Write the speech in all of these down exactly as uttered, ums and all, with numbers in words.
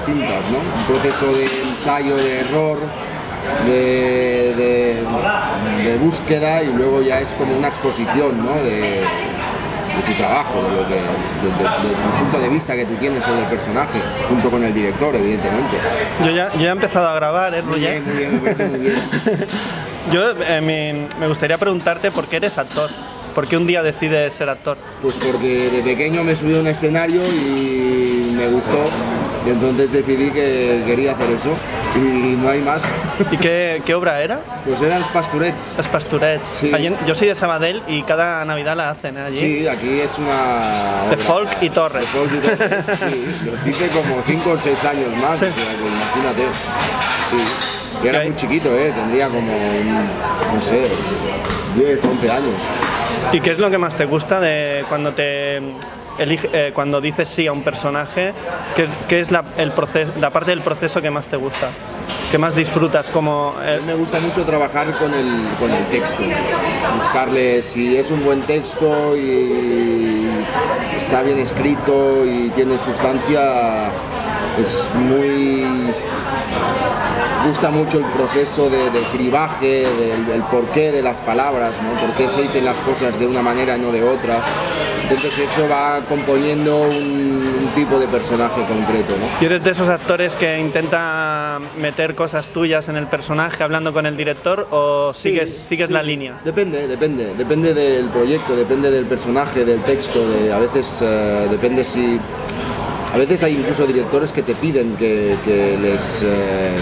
distintas, ¿no? Un proceso de ensayo, de error, de, de, de búsqueda, y luego ya es como una exposición, ¿no? de, de tu trabajo, de lo que, de, de, de, del punto de vista que tú tienes sobre el personaje, junto con el director, evidentemente. Yo ya, yo ya he empezado a grabar, ¿eh, Roger? Muy bien, muy bien, muy bien. Yo eh, me, me gustaría preguntarte por qué eres actor. ¿Por qué un día decides ser actor? Pues porque de pequeño me subí a un escenario y me gustó, y entonces decidí que quería hacer eso, y no hay más. ¿Y qué, qué obra era? Pues eran los Pastorets. Los Pastorets. Sí. Allí, yo soy de Sabadell y cada Navidad la hacen, ¿eh? Allí. Sí, aquí es una... De folk y torres. De folk y torres, sí. Los hice como cinco o seis años más, Sí. o sea, que imagínate. Sí. Y era ¿Y muy chiquito, ¿eh? Tendría como, no sé, diez, once años. ¿Y qué es lo que más te gusta de cuando te elige, eh, cuando dices sí a un personaje? ¿Qué, qué es la, el proceso, la parte del proceso que más te gusta? ¿Qué más disfrutas? Como, eh... Me gusta mucho trabajar con el, con el texto, buscarle si es un buen texto y está bien escrito y tiene sustancia. Es muy... gusta mucho el proceso de, de cribaje, del, del porqué de las palabras, ¿no? Por qué se dicen las cosas de una manera y no de otra. Entonces eso va componiendo un, un tipo de personaje concreto, ¿no? ¿Eres de esos actores que intenta meter cosas tuyas en el personaje hablando con el director, o Sí, sigues, sigues sí. la línea? Depende, depende, depende del proyecto, depende del personaje, del texto, de, a veces uh, depende si... A veces hay incluso directores que te piden que, que les... Eh,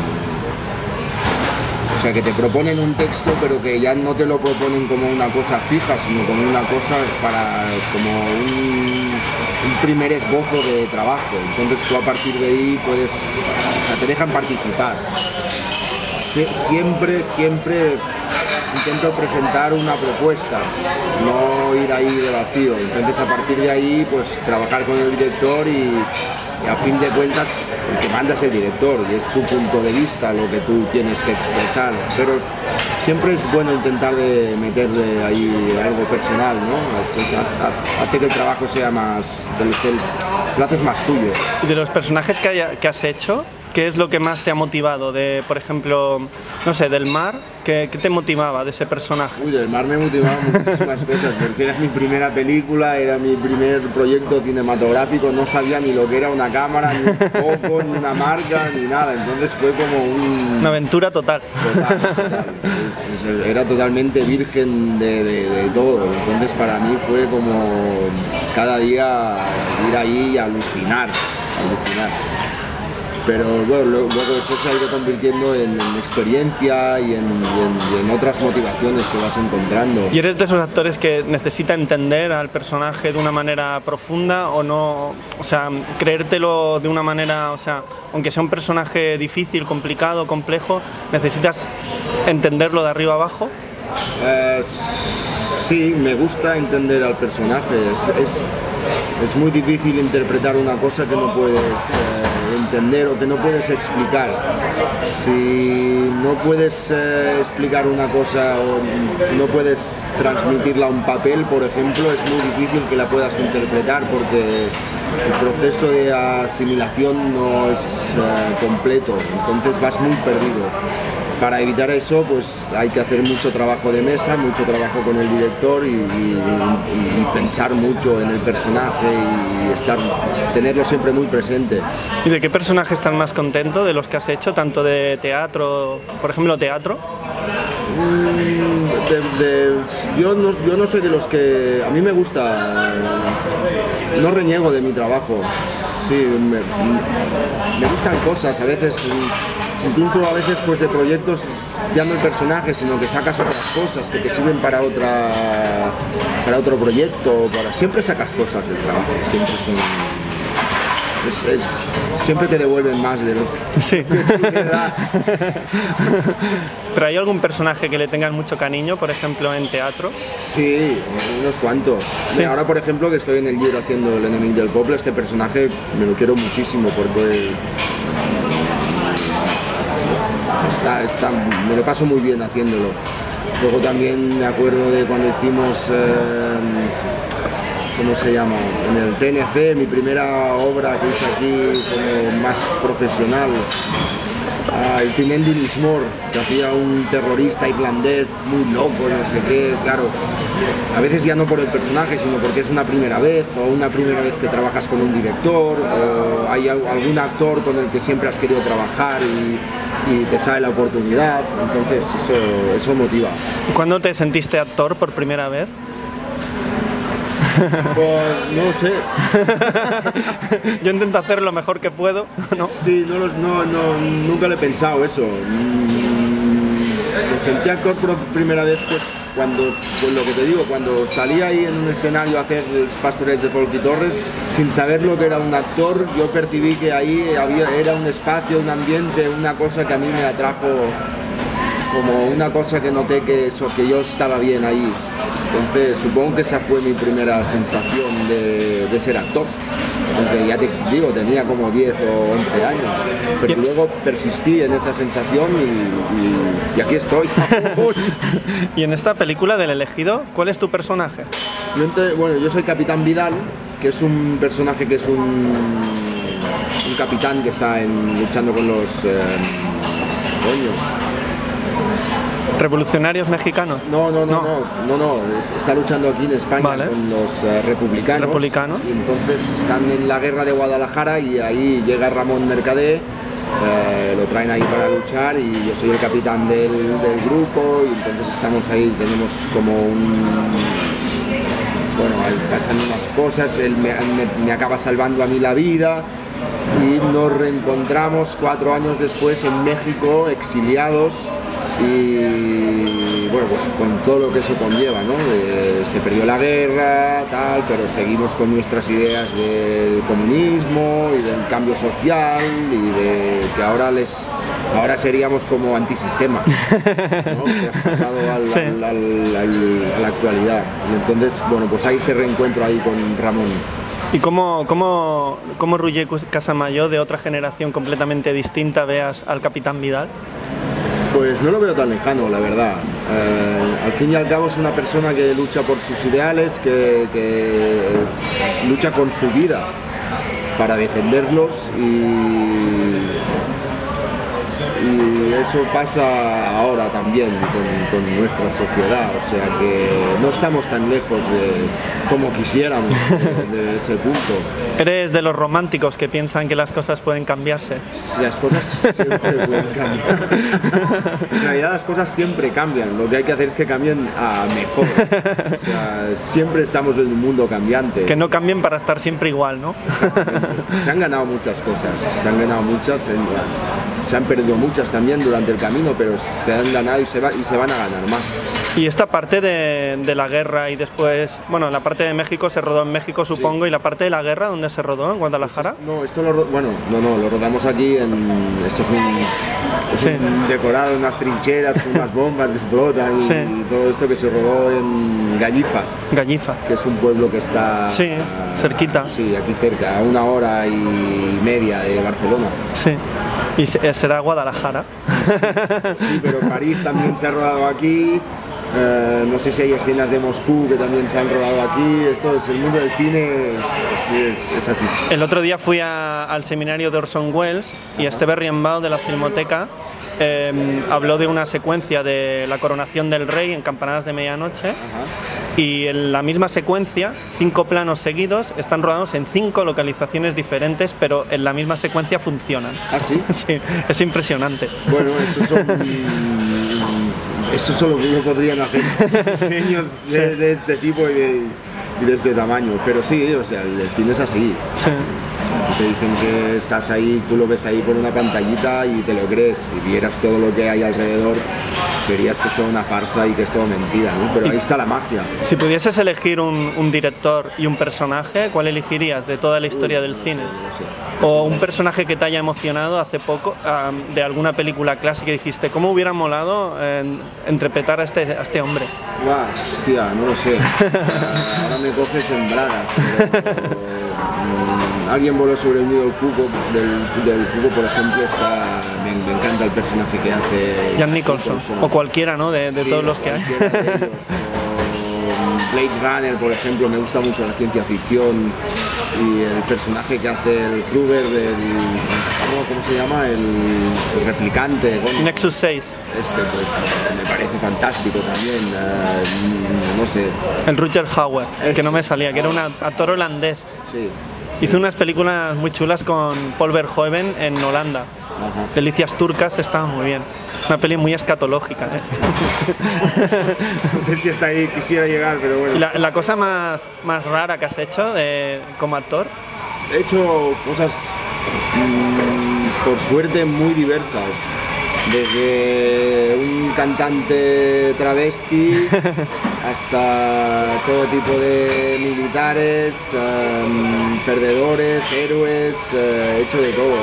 o sea, que te proponen un texto, pero que ya no te lo proponen como una cosa fija, sino como una cosa para... como un, un primer esbozo de trabajo. Entonces tú a partir de ahí puedes... O sea, te dejan participar. Sie- siempre, siempre intento presentar una propuesta, no ir ahí de vacío. Entonces a partir de ahí pues trabajar con el director y, y a fin de cuentas el que manda es el director y es su punto de vista lo que tú tienes que expresar. Pero siempre es bueno intentar de meterle ahí algo personal, ¿no? Hace que el trabajo sea más, que lo haces más tuyo. Y de los personajes que, haya, que has hecho, ¿qué es lo que más te ha motivado? De, por ejemplo, no sé, del mar, ¿qué, qué te motivaba de ese personaje? Uy, del mar me motivaba muchísimas cosas, porque era mi primera película, era mi primer proyecto cinematográfico, no sabía ni lo que era una cámara, ni un foco, ni una marca, ni nada, entonces fue como un... Una aventura total. Total, total. Es, es, era totalmente virgen de, de, de todo, entonces para mí fue como cada día ir ahí y alucinar, alucinar. Pero bueno, luego eso se ha ido convirtiendo en, en experiencia y en, y, en, y en otras motivaciones que vas encontrando. ¿Y eres de esos actores que necesita entender al personaje de una manera profunda o no? O sea, creértelo de una manera, o sea, aunque sea un personaje difícil, complicado, complejo, ¿necesitas entenderlo de arriba abajo? Eh, sí, me gusta entender al personaje. Es, es, es muy difícil interpretar una cosa que no puedes eh, entender o que no puedes explicar. Si no puedes eh, explicar una cosa o no puedes transmitirla a un papel, por ejemplo, es muy difícil que la puedas interpretar porque el proceso de asimilación no es eh, completo, entonces vas muy perdido. Para evitar eso, pues hay que hacer mucho trabajo de mesa, mucho trabajo con el director y, y, y, y pensar mucho en el personaje y estar, tenerlo siempre muy presente. ¿Y de qué personaje estás más contento de los que has hecho, tanto de teatro, por ejemplo, teatro? De, de, yo, no, yo no soy de los que... A mí me gusta... No reniego de mi trabajo. Sí, me, me gustan cosas, a veces... Incluso a veces pues de proyectos ya no el personaje, sino que sacas otras cosas que te sirven para otra para otro proyecto, para siempre sacas cosas del trabajo, siempre son es, es, siempre te devuelven más de lo que, sí. que te das. ¿Pero hay algún personaje que le tengas mucho cariño, por ejemplo, en teatro? Sí, unos cuantos. Sí. Ahora, por ejemplo, que estoy en el libro haciendo El enemigo del pueblo, este personaje me lo quiero muchísimo porque Está, está, me lo paso muy bien haciéndolo. Luego también me acuerdo de cuando hicimos eh, ¿cómo se llama? En el T N C, mi primera obra que hice aquí como más profesional. Ah, el Tinelli Lismore, que hacía un terrorista irlandés muy loco, no sé qué, claro. A veces ya no por el personaje, sino porque es una primera vez, o una primera vez que trabajas con un director, o hay algún actor con el que siempre has querido trabajar y, y te sale la oportunidad, entonces eso, eso motiva. ¿Cuándo te sentiste actor por primera vez? Pues no sé. Yo intento hacer lo mejor que puedo, ¿no? Sí, no, no, no, nunca le he pensado eso. Me sentí actor por primera vez pues, cuando, pues lo que te digo, cuando salí ahí en un escenario a hacer Pastores de Folk y Torres, sin saber lo que era un actor, yo percibí que ahí había, era un espacio, un ambiente, una cosa que a mí me atrajo, como una cosa que noté que, eso, que yo estaba bien ahí. Entonces supongo que esa fue mi primera sensación de, de ser actor, aunque ya te digo, tenía como diez o once años, pero luego persistí en esa sensación y, y, y aquí estoy. Y en esta película del elegido, ¿cuál es tu personaje? Bueno, yo soy Capitán Vidal, que es un personaje que es un, un capitán que está en, luchando con los... Eh, coño, ¿Revolucionarios mexicanos? No, no, no, no, no, no, está luchando aquí en España, vale, con los uh, republicanos. republicanos. Y entonces están en la guerra de Guadalajara y ahí llega Ramón Mercader, eh, lo traen ahí para luchar y yo soy el capitán del, del grupo y entonces estamos ahí, tenemos como un... Bueno, ahí pasan unas cosas, él me, me, me acaba salvando a mí la vida y nos reencontramos cuatro años después en México, exiliados. Y bueno, pues con todo lo que eso conlleva, ¿no? Eh, se perdió la guerra, tal, pero seguimos con nuestras ideas del comunismo y del cambio social y de que ahora les ahora seríamos como antisistema, ¿no? Que has pasado al, sí. al, al, al, a la actualidad. Y entonces, bueno, pues hay este reencuentro ahí con Ramón. ¿Y cómo, cómo, cómo Roger Casamayor, de otra generación completamente distinta, veas al Capitán Vidal? Pues no lo veo tan lejano, la verdad. Eh, al fin y al cabo es una persona que lucha por sus ideales, que, que lucha con su vida para defenderlos y, y eso pasa ahora también con, con nuestra sociedad, o sea que no estamos tan lejos de como quisiéramos de, de ese punto. ¿Eres de los románticos que piensan que las cosas pueden cambiarse? Las cosas siempre pueden cambiar. En realidad las cosas siempre cambian, lo que hay que hacer es que cambien a mejor. O sea, siempre estamos en un mundo cambiante. Que no cambien para estar siempre igual, ¿no? Exactamente. Se han ganado muchas cosas, se han ganado muchas, se han perdido muchas también durante el camino, pero se han ganado y se, va, y se van a ganar más. Y esta parte de, de la guerra y después, bueno, la parte de México se rodó en México, supongo, sí. Y la parte de la guerra, ¿dónde se rodó? ¿En Guadalajara? No, esto lo, bueno, no, no, lo rodamos aquí en, esto es un, es sí. un decorado, unas trincheras, unas bombas que explotan y, sí. y todo esto que se rodó en Gallifa. Gallifa. Que es un pueblo que está... Sí, cerquita. Sí, aquí cerca, a una hora y media de Barcelona. Sí. ¿Y será Guadalajara? Sí, pero París también se ha rodado aquí. Uh, no sé si hay escenas de Moscú que también se han rodado aquí. Esto es el mundo del cine, es, es, es así. El otro día fui a, al seminario de Orson Welles. Ajá. Y Esteve Riembao de la Filmoteca eh, habló de una secuencia de la coronación del rey en Campanadas de Medianoche. Ajá. Y en la misma secuencia, cinco planos seguidos, están rodados en cinco localizaciones diferentes, pero en la misma secuencia funcionan. ¿Ah, sí? Sí, es impresionante. Bueno, eso son... Eso solo lo podrían hacer genios de, sí. de este tipo y de, y de este tamaño, pero sí, o sea, el cine es así. Sí. Te dicen que estás ahí, tú lo ves ahí por una pantallita y te lo crees. Si vieras todo lo que hay alrededor, verías que es toda una farsa y que es todo mentira, ¿no? Pero ahí está la magia. Si pudieses elegir un, un director y un personaje, ¿cuál elegirías de toda la historia uh, del no cine? Sé, no sé. O un personaje que te haya emocionado hace poco, um, de alguna película clásica, y dijiste, ¿cómo hubiera molado eh, interpretar a este, a este hombre? Guau, hostia, no lo sé. Ahora me coges en bragas. Pero, um, alguien voló sobre el nido del cuco, del, del cuco, por ejemplo, está, me, me encanta el personaje que hace Jack Nicholson, Nicholson. O cualquiera, ¿no? De, de sí, todos los que hay. De ellos, o, Blade Runner, por ejemplo, me gusta mucho la ciencia ficción y el personaje que hace el Kruger del, ¿cómo se llama? El, el replicante. Con, Nexus seis. Este, pues, me parece fantástico también, uh, no sé. El Rutger Hauer, Este. que no me salía, que era un actor holandés. Sí. Hizo unas películas muy chulas con Paul Verhoeven en Holanda. Ajá. Delicias turcas, estaba muy bien. Una peli muy escatológica, ¿eh? No sé si hasta ahí quisiera llegar, pero bueno. ¿Y la, la cosa más, más rara que has hecho de, como actor? He hecho cosas, mmm, por suerte, muy diversas. Desde un cantante travesti hasta todo tipo de militares, um, perdedores, héroes, uh, he hecho de todo.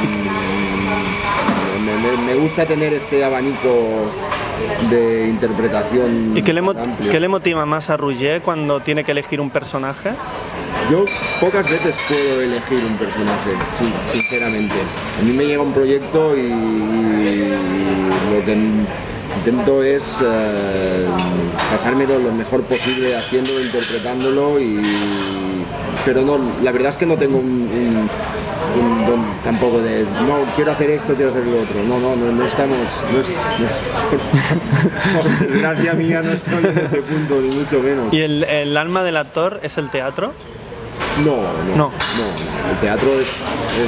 Mm, me, me, me gusta tener este abanico de interpretación. ¿Y qué le, mo amplio. ¿qué le motiva más a Roger cuando tiene que elegir un personaje? Yo pocas veces puedo elegir un personaje, sí, sinceramente. A mí me llega un proyecto y, y lo que intento es uh, pasármelo lo mejor posible haciéndolo, interpretándolo, y, pero no, la verdad es que no tengo un, un, un don tampoco de no, quiero hacer esto, quiero hacer lo otro. No, no, no, no estamos, no es, no, por desgracia mía no estoy en ese punto, ni mucho menos. ¿Y el, el alma del actor es el teatro? No, no, no, no. El teatro es, es,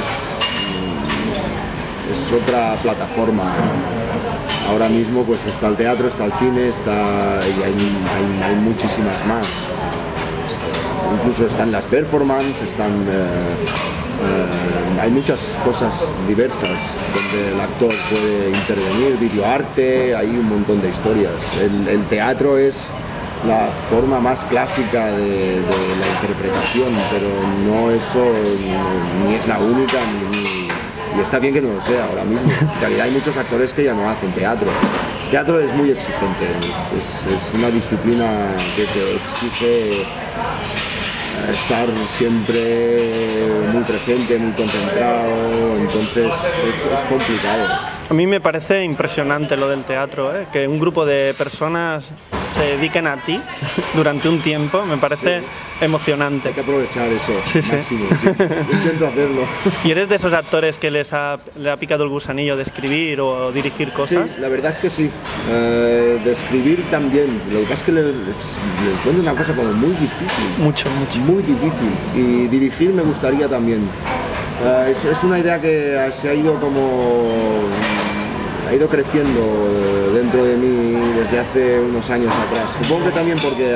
es otra plataforma. Ahora mismo pues está el teatro, está el cine, está, y hay, hay, hay muchísimas más. Incluso están las performances, están, eh, eh, hay muchas cosas diversas donde el actor puede intervenir, videoarte, hay un montón de historias. El, el teatro es la forma más clásica de, de la interpretación, pero no eso ni, ni es la única, ni, ni, y está bien que no lo sea ahora mismo. En realidad hay muchos actores que ya no hacen teatro. El teatro es muy exigente, es, es, es una disciplina que te exige estar siempre muy presente, muy concentrado, entonces es, es complicado. A mí me parece impresionante lo del teatro, ¿eh? Que un grupo de personas se dediquen a ti durante un tiempo, me parece sí. emocionante. Hay que aprovechar eso, sí, máximo. Sí. Sí. Intento hacerlo. ¿Y eres de esos actores que les ha, le ha picado el gusanillo de escribir o dirigir cosas? Sí, la verdad es que sí. Uh, de escribir también. Lo que pasa es que le, le encuentro una cosa como muy difícil. Mucho, mucho. Muy difícil. Y dirigir me gustaría también. Uh, es, es una idea que se ha ido como... ha ido creciendo dentro de mí desde hace unos años atrás. Supongo que también porque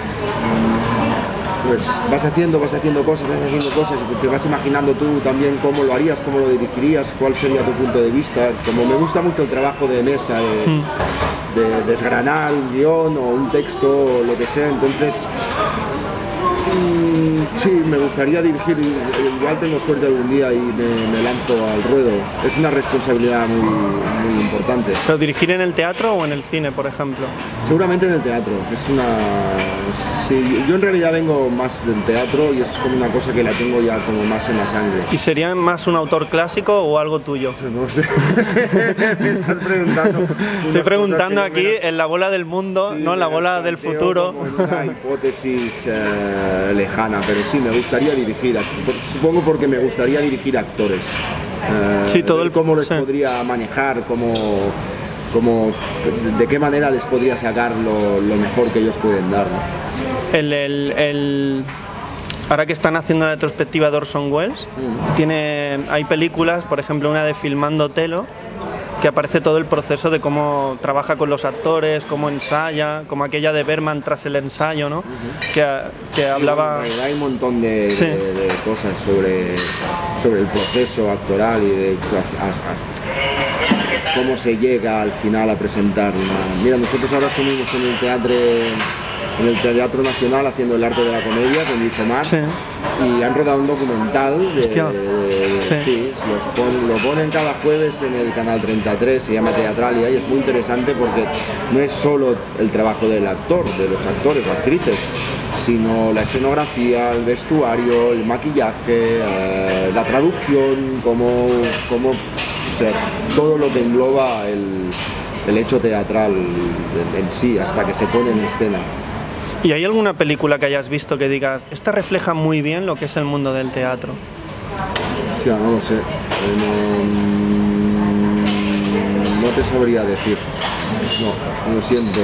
pues vas haciendo, vas haciendo cosas, vas haciendo cosas y te vas imaginando tú también cómo lo harías, cómo lo dirigirías, cuál sería tu punto de vista. Como me gusta mucho el trabajo de mesa, de, mm. de desgranar un guión o un texto o lo que sea, entonces sí, me gustaría dirigir, igual tengo suerte algún día y me, me lanzo al ruedo. Es una responsabilidad muy, muy importante. ¿Pero dirigir en el teatro o en el cine, por ejemplo? Seguramente en el teatro. Es una... Sí, yo en realidad vengo más del teatro y es como una cosa que la tengo ya como más en la sangre. ¿Y sería más un autor clásico o algo tuyo? No sé. Me estás preguntando. Estoy preguntando aquí menos... en la bola del mundo, sí, no en la bola del futuro. Como en una hipótesis eh, lejana, pero sí, me gustaría dirigir, supongo porque me gustaría dirigir actores. Eh, sí, todo el cómo les sí. podría manejar, cómo, cómo, de qué manera les podría sacar lo, lo mejor que ellos pueden dar, ¿no? El, el, el... Ahora que están haciendo la retrospectiva de Orson Welles, mm. tiene, hay películas, por ejemplo una de Filmando Telo, que aparece todo el proceso de cómo trabaja con los actores, cómo ensaya, como aquella de Berman tras el ensayo, ¿no? Uh-huh. que, que hablaba... Sí, hay un montón de, sí. de, de cosas sobre, sobre el proceso actoral y de a, a, cómo se llega al final a presentar una... Mira, nosotros ahora estuvimos en el teatro... en el Teatro Nacional haciendo el arte de la comedia con Luis Omar, sí. y han rodado un documental de, de, de, sí. sí, los pon, lo ponen cada jueves en el canal treinta y tres, se llama Teatralia y es muy interesante porque no es solo el trabajo del actor, de los actores o actrices, sino la escenografía, el vestuario, el maquillaje, eh, la traducción, como, como o sea, todo lo que engloba el, el hecho teatral en sí hasta que se pone en escena. ¿Y hay alguna película que hayas visto que digas, esta refleja muy bien lo que es el mundo del teatro? Hostia, no lo sé. Eh, no, no te sabría decir. No, lo siento.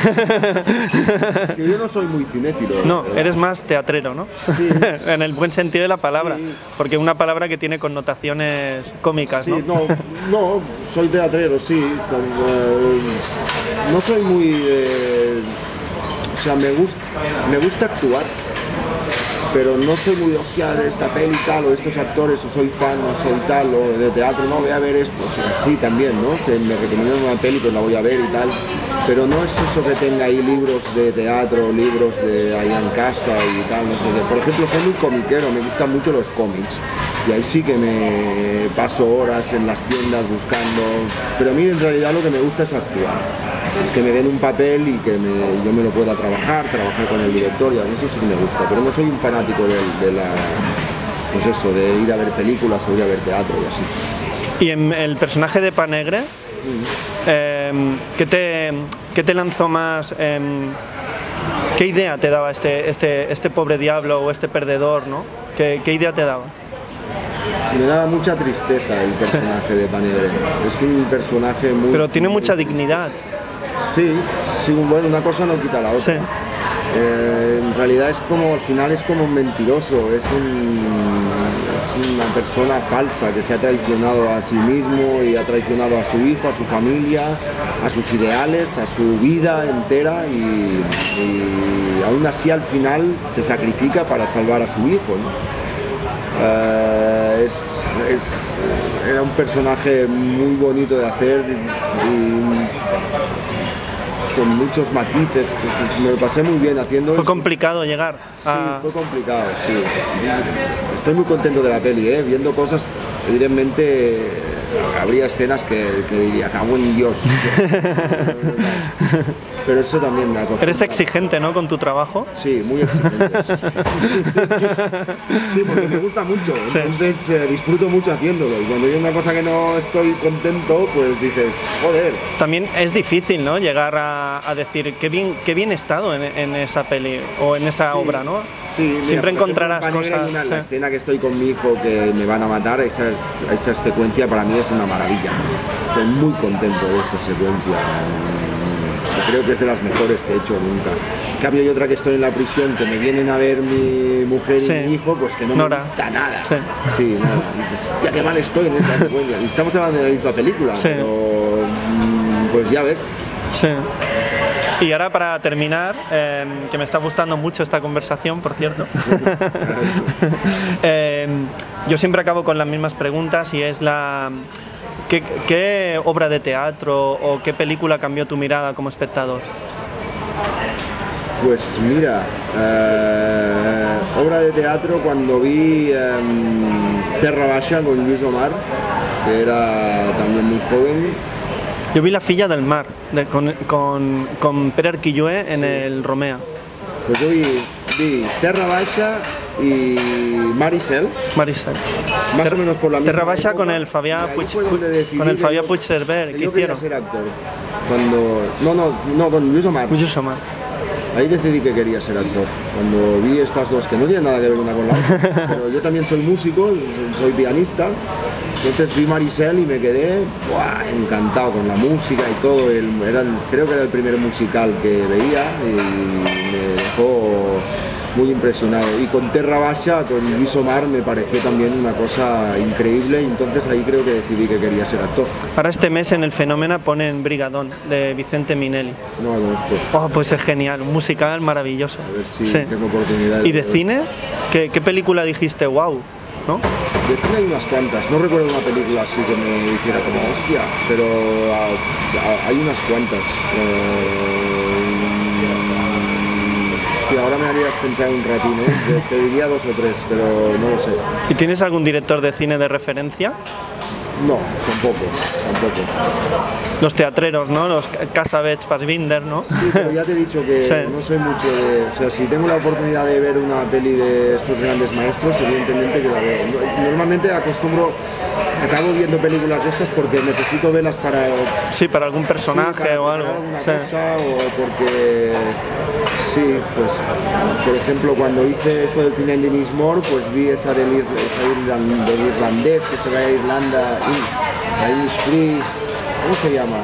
Yo no soy muy cinéfilo. No, eres más teatrero, ¿no? Sí. En el buen sentido de la palabra. Sí. Porque es una palabra que tiene connotaciones cómicas, Sí, ¿no? no, no, soy teatrero, sí. Con, eh, no soy muy... Eh, o sea, me gusta, me gusta actuar, pero no soy muy hostia de esta peli tal, o de estos actores, o soy fan, o soy tal, o de teatro, no, voy a ver esto, o sea, sí también, ¿no? Que me recomiendan una peli, pues la voy a ver y tal, pero no es eso que tenga ahí libros de teatro, libros de ahí en casa y tal, no sé qué. Por ejemplo, soy muy comiquero, me gustan mucho los cómics, y ahí sí que me paso horas en las tiendas buscando, pero a mí en realidad lo que me gusta es actuar. Es que me den un papel y que me, yo me lo pueda trabajar, trabajar con el director, y eso sí que me gusta, pero no soy un fanático de, de la, pues eso, de ir a ver películas o ir a ver teatro y así. Y en el personaje de Panegre, mm. eh, ¿qué, te, ¿qué te lanzó más? Eh, ¿Qué idea te daba este, este, este pobre diablo o este perdedor, ¿no? ¿Qué, qué idea te daba? Me daba mucha tristeza el personaje de Panegre. Es un personaje muy... Pero tiene mucha dignidad. Sí, sí, bueno, una cosa no quita la otra. Sí. Eh, en realidad es como, al final es como un mentiroso, es, un, es una persona falsa que se ha traicionado a sí mismo y ha traicionado a su hijo, a su familia, a sus ideales, a su vida entera, y, y aún así al final se sacrifica para salvar a su hijo, ¿no? Eh, es, es, era un personaje muy bonito de hacer y, con muchos matices, me lo pasé muy bien haciendo. ¿Fue eso. complicado llegar? Sí, a... fue complicado, sí. Estoy muy contento de la peli, ¿eh? Viendo cosas, evidentemente habría escenas que, que diría, cago en Dios. Pero eso también me acostumbra. ¿Eres exigente, no, con tu trabajo? Sí, muy exigente. Sí, sí. Sí, porque me gusta mucho, entonces sí. eh, disfruto mucho haciéndolo, y cuando hay una cosa que no estoy contento, pues dices, joder. También es difícil, ¿no?, llegar a, a decir qué bien, qué bien he estado en, en esa peli o en esa sí, obra, ¿no? Sí, mira, siempre encontrarás cosas. Una, la escena que estoy con mi hijo que me van a matar, esa, esa secuencia para mí es una maravilla. Estoy muy contento de esa secuencia. Creo que es de las mejores que he hecho nunca. En cambio hay otra que estoy en la prisión, que me vienen a ver mi mujer sí. y mi hijo, pues que no Nora. me gusta nada. Sí, sí nada. Y dices, ya qué mal estoy en esta secuencia. Y estamos hablando de la misma película, sí. pero pues ya ves. Sí. Y ahora para terminar, eh, que me está gustando mucho esta conversación, por cierto, eh, yo siempre acabo con las mismas preguntas, y es la... ¿Qué, ¿Qué obra de teatro o qué película cambió tu mirada como espectador? Pues mira, eh, obra de teatro cuando vi eh, Terra Baixa con Luis Omar, que era también muy joven. Yo vi La filla del mar, de, con, con, con Pere Arquilloé en sí. el Romea. Pues yo vi, vi Terra Baixa y Marisel. Marisel. Más Ter, o menos por la misma Terra Baixa época. con el Fabián Puig, con el Fabián Puigcerver, ¿qué yo hicieron? Ser actor. Cuando, no, no, no, con Luis Omar. Luis Omar. Ahí decidí que quería ser actor. Cuando vi estas dos, que no tienen nada que ver una con la otra, pero yo también soy músico, soy pianista. Entonces vi Marisel y me quedé ¡buah! Encantado con la música y todo. El, era el, creo que era el primer musical que veía y me dejó muy impresionado. Y con Terra Baixa, con Luis Omar, me pareció también una cosa increíble, y entonces ahí creo que decidí que quería ser actor. Ahora este mes en el Fenómena ponen Brigadón, de Vicente Minelli. No, no, pues, oh, pues es genial, un musical maravilloso. A ver si sí. tengo oportunidad. ¿Y de cine? ¿Qué, qué película dijiste, wow? ¿No? De cine hay unas cuantas, no recuerdo una película así que me hiciera como hostia, pero uh, hay unas cuantas. Uh, hostia, ahora me harías pensar un ratín, ¿eh? Te diría dos o tres, pero no lo sé. ¿Y tienes algún director de cine de referencia? No, tampoco, tampoco. Los teatreros, ¿no? Los Cassavetes, Fassbinder, ¿no? Sí, pero ya te he dicho que sí. no soy mucho de... O sea, si tengo la oportunidad de ver una peli de estos grandes maestros, evidentemente que la veo. Normalmente acostumbro acabo viendo películas de estas porque necesito verlas para... Sí, para algún personaje sí, para o algo. Alguna Sí. cosa, o porque... Sí, pues por ejemplo cuando hice esto del cine de Dennis Moore, pues vi esa del, ir, esa irland, del irlandés que se va a Irlanda, a Innisfree, ¿cómo se llama?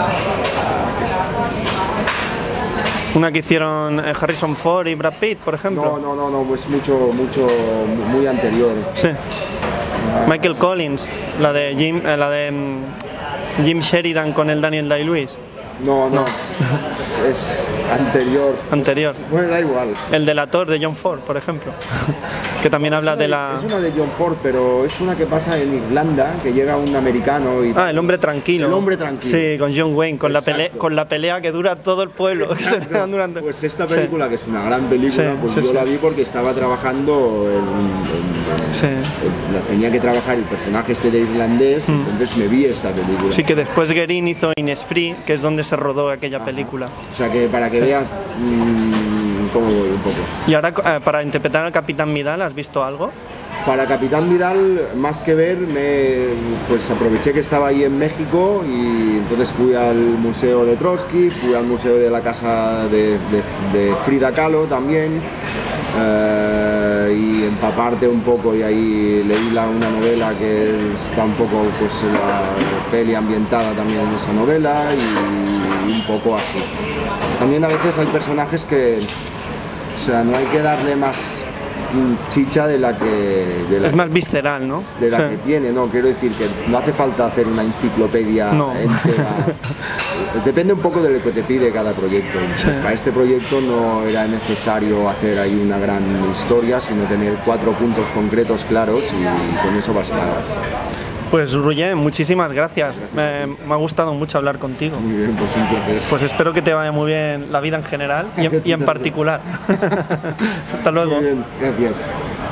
Una que hicieron Harrison Ford y Brad Pitt, por ejemplo. No, no, no, no, pues mucho, mucho, muy anterior. Sí. Michael Collins, la de Jim, eh, la de um, Jim Sheridan con el Daniel Day-Lewis. No, no, No. Es, es anterior. Anterior. Pues, bueno, da igual. El delator de John Ford, por ejemplo, que también habla Es una de la... Es una de John Ford, pero es una que pasa en Irlanda, que llega un americano y... Ah, El hombre tranquilo. El hombre tranquilo. Sí, con John Wayne, con la, pelea, Exacto. con la pelea que dura todo el pueblo. Que se pegan durante... Pues esta película, que es una gran película, Sí, pues sí, yo sí. la vi porque estaba trabajando en... en- Sí. en- la- tenía que trabajar el personaje este de irlandés, entonces me vi esta película. Sí, que después Guerin hizo Innisfree, que es donde se rodó aquella película. O sea que para que veas mmm, cómo voy un poco. Y ahora, eh, para interpretar al Capitán Vidal, ¿has visto algo? Para Capitán Vidal, más que ver, me, pues aproveché que estaba ahí en México y entonces fui al Museo de Trotsky, fui al Museo de la Casa de, de- de Frida Kahlo también, eh, y empaparte un poco, y ahí leí la, una novela que está un poco, pues la peli ambientada también en esa novela y un poco así. También a veces hay personajes que, o sea, no hay que darle más chicha de la que de la, Es más visceral, ¿no? de la Sí. que tiene, no, quiero decir que no hace falta hacer una enciclopedia No. entera. Depende un poco de lo que te pide cada proyecto. Sí. Pues para este proyecto no era necesario hacer ahí una gran historia, sino tener cuatro puntos concretos claros y con eso bastaba. Pues Roger, muchísimas gracias. Me, me ha gustado mucho hablar contigo. Muy bien, pues un placer. Pues espero que te vaya muy bien la vida en general y en, y en particular. Hasta luego. Muy bien, gracias.